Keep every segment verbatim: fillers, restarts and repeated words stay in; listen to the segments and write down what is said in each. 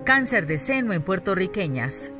Cáncer de seno en puertorriqueñas.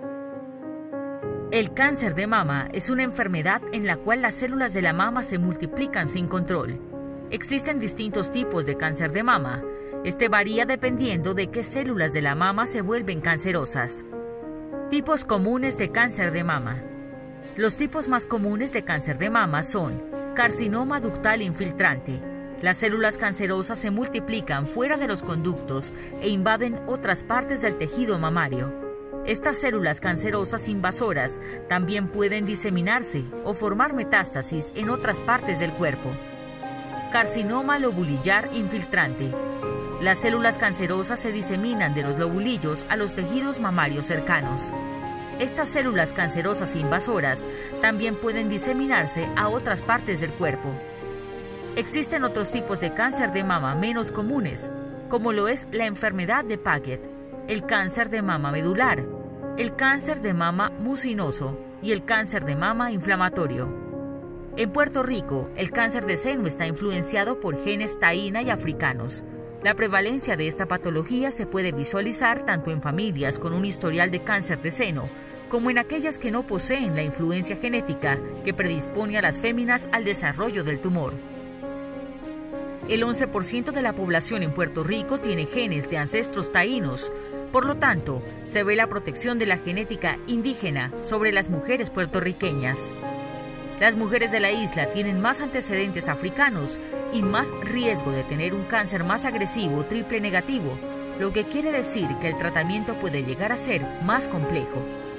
El cáncer de mama es una enfermedad en la cual las células de la mama se multiplican sin control. Existen distintos tipos de cáncer de mama. Este varía dependiendo de qué células de la mama se vuelven cancerosas. Tipos comunes de cáncer de mama. Los tipos más comunes de cáncer de mama son carcinoma ductal infiltrante. Las células cancerosas se multiplican fuera de los conductos e invaden otras partes del tejido mamario. Estas células cancerosas invasoras también pueden diseminarse o formar metástasis en otras partes del cuerpo. Carcinoma lobulillar infiltrante. Las células cancerosas se diseminan de los lobulillos a los tejidos mamarios cercanos. Estas células cancerosas invasoras también pueden diseminarse a otras partes del cuerpo. Existen otros tipos de cáncer de mama menos comunes, como lo es la enfermedad de Paget, el cáncer de mama medular, el cáncer de mama mucinoso y el cáncer de mama inflamatorio. En Puerto Rico, el cáncer de seno está influenciado por genes taína y africanos. La prevalencia de esta patología se puede visualizar tanto en familias con un historial de cáncer de seno, como en aquellas que no poseen la influencia genética que predispone a las féminas al desarrollo del tumor. El once por ciento de la población en Puerto Rico tiene genes de ancestros taínos. Por lo tanto, se ve la protección de la genética indígena sobre las mujeres puertorriqueñas. Las mujeres de la isla tienen más antecedentes africanos y más riesgo de tener un cáncer más agresivo triple negativo, lo que quiere decir que el tratamiento puede llegar a ser más complejo.